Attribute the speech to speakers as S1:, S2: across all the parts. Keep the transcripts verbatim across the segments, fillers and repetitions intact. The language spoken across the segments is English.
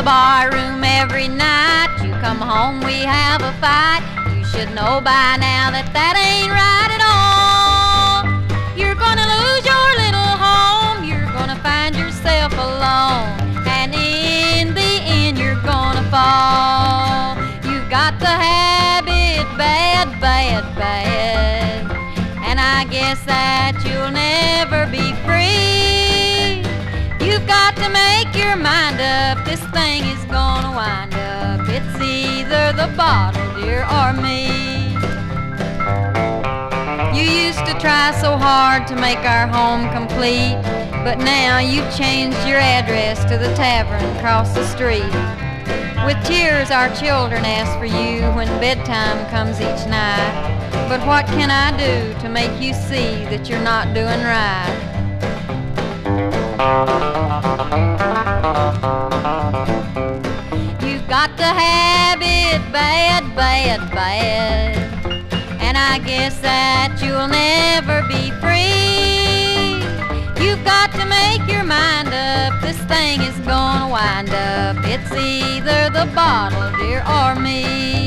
S1: bar room every night. You come home, we have a fight. You should know by now that that ain't right at all. You're gonna lose your little home. You're gonna find yourself alone, and in the end you're gonna fall. You've got the habit bad, bad, bad, and I guess that you'll never be free. You've got to make your mind up. This thing is gonna wind up. It's either the bottle, dear, or me. You used to try so hard to make our home complete, but now you've changed your address to the tavern across the street. With tears our children ask for you when bedtime comes each night. But what can I do to make you see that you're not doing right? You've got the habit bad, bad, bad, and I guess that you'll never be free. You've got to make your mind up. This thing is gonna wind up. It's either the bottle, dear, or me.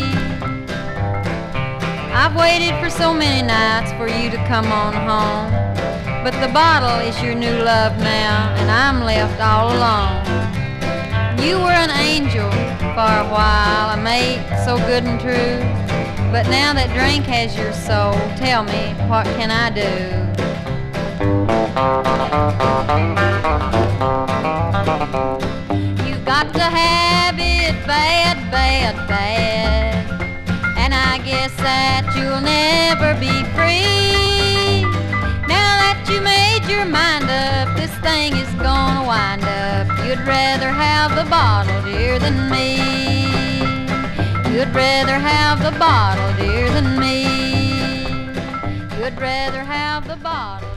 S1: I've waited for so many nights for you to come on home, but the bottle is your new love now, and I'm left all alone. You were an angel for a while, a mate so good and true, but now that drink has your soul, tell me, what can I do? You got the habit bad, bad, bad, and I guess that you'll never be free. Now that you made your mind up, this thing is gonna wind up. You'd rather have the bottle, dear, than me. You'd rather have the bottle, dear, than me. You'd rather have the bottle.